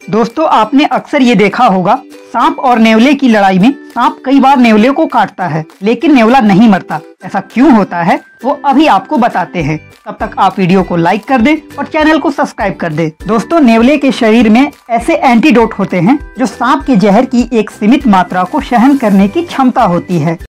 दोस्तों आपने अक्सर ये देखा होगा, सांप और नेवले की लड़ाई में सांप कई बार नेवले को काटता है लेकिन नेवला नहीं मरता। ऐसा क्यों होता है वो अभी आपको बताते हैं। तब तक आप वीडियो को लाइक कर दें और चैनल को सब्सक्राइब कर दें। दोस्तों नेवले के शरीर में ऐसे एंटीडोट होते हैं जो सांप के जहर की एक सीमित मात्रा को सहन करने की क्षमता होती है।